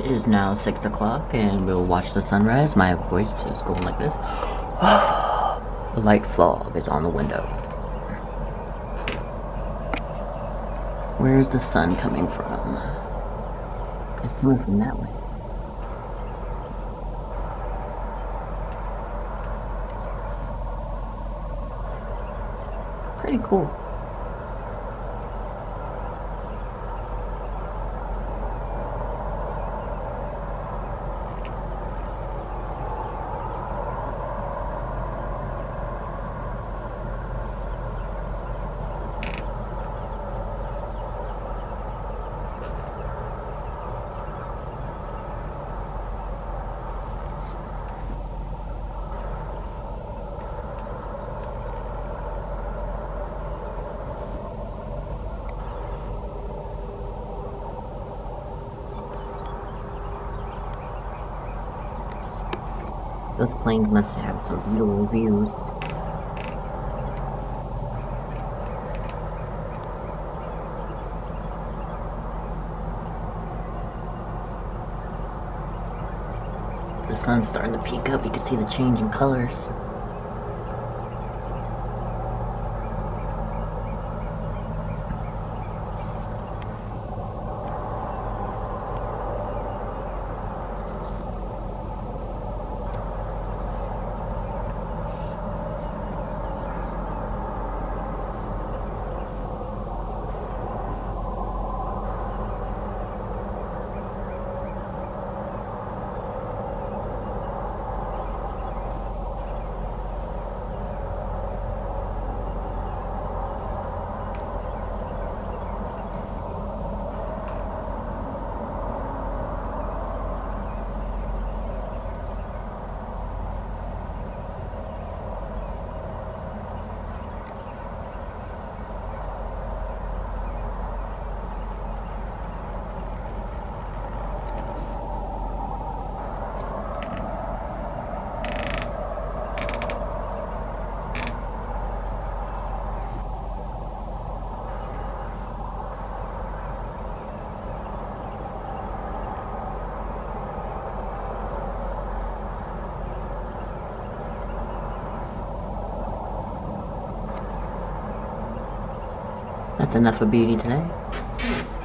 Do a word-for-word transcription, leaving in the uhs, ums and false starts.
It is now six o'clock and we'll watch the sunrise. My voice is going like this. A light fog is on the window. Where is the sun coming from? It's coming from that way. Pretty cool. Those planes must have some beautiful views. The sun's starting to peek up, you can see the change in colors. That's enough of beauty today.